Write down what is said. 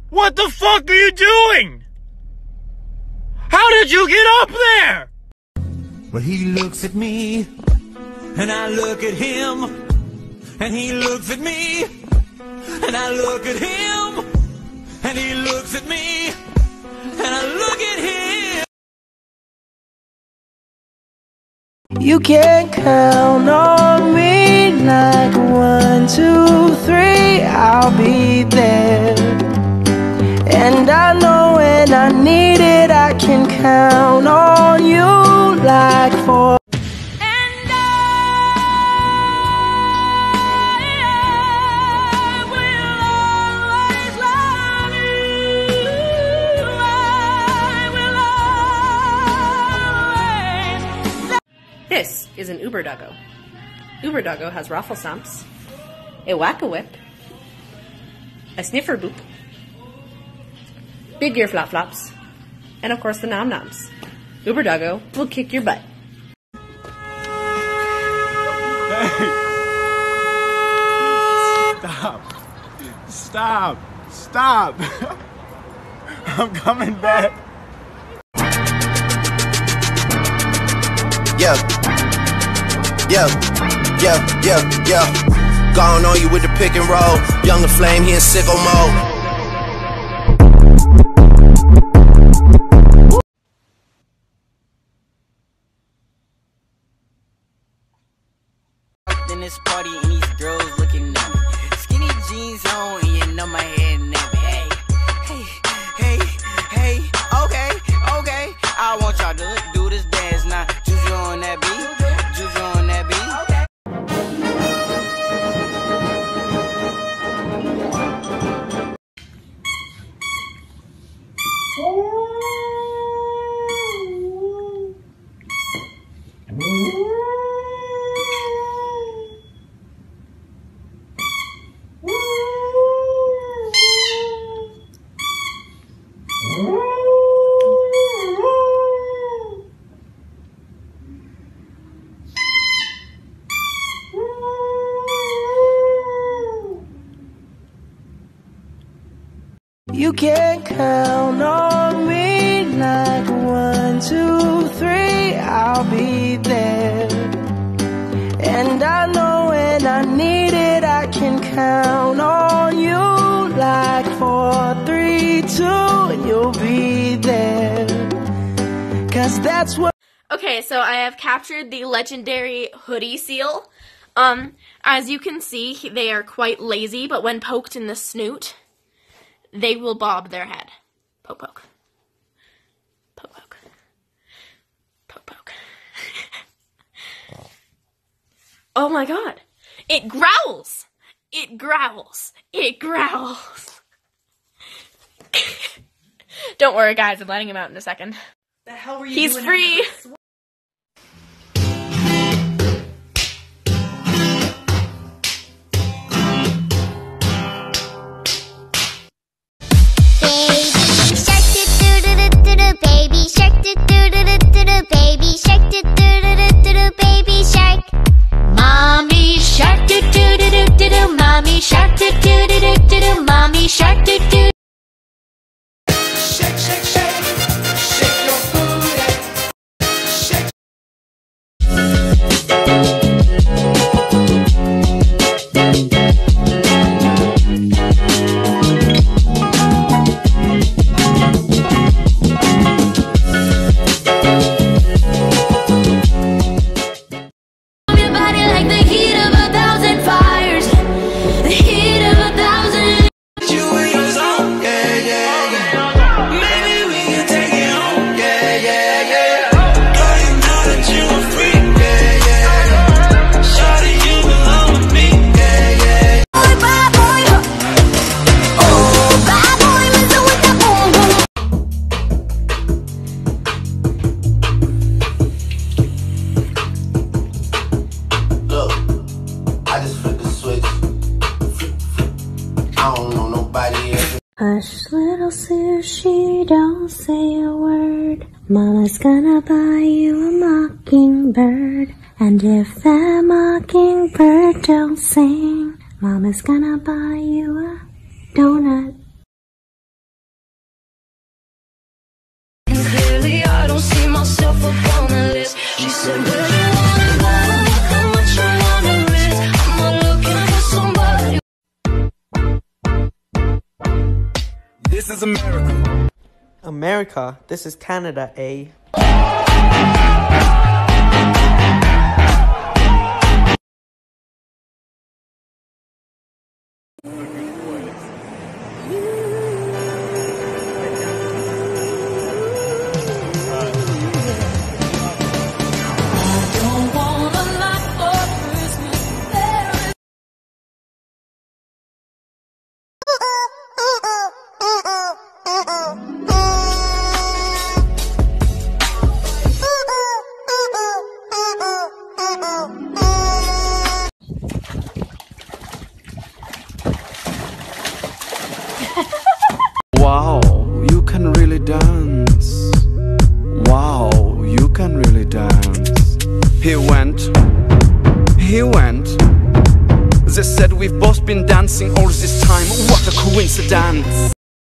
What the fuck are you doing? How did you get up there? Well, he looks at me, and I look at him, and he looks at me, and I look at him, and he looks at me, and I look at him. You can count on me like 1, 2, 3, I'll be there. And I know when I need it, I can count on you like 4. And I will always love you. I will always. This is an Uber Doggo. Uber Doggo has raffle stamps, a whack-a-whip, a sniffer boop, big ear flap-flops, and of course the nom-noms. Uber Doggo will kick your butt. Hey! Stop! Stop! I'm coming back. Yeah. Gone on you with the pick and roll. Younger Flame, he in sicko mode. In this party and these girls looking at me. Skinny jeans on and you know my head nappy. Hey, okay. I want y'all to do this dance now. Juju on that beat. You can count on me like 1, 2, 3, I'll be there. And I know when I need it, I can count on you like 4, 3, 2, and you'll be there. 'Cause that's what. Okay, so I have captured the legendary hoodie seal. As you can see, they are quite lazy, but when poked in the snoot, they will bob their head. Poke, poke. Poke, poke. Poke, poke. Oh my god. It growls! It growls. It growls. Don't worry, guys. I'm letting him out in a second. The hell were you He's doing? free! Mommy shark do do do do do do. Mommy shark do do. Shake, shake, shake. Shake your booty. Shake. Your body like the heat of 1,000 fires. The heat of 1,000. You in your zone, yeah. Maybe we can take it home, yeah. Girl, you know that you a freak, yeah. Shawty, you belong with me, yeah. Boy, bad boy. Oh, bad boy, listen with the boom boom. Look, I just flipped the switch. I don't know nobody else. Hush, little sushi, don't say a word. Mama's gonna buy you a mockingbird. And if that mockingbird don't sing, Mama's gonna buy you a donut. this is America. America, this is Canada, eh? Wow, you can really dance. Wow, you can really dance. He went. They said we've both been dancing all this time. What a coincidence.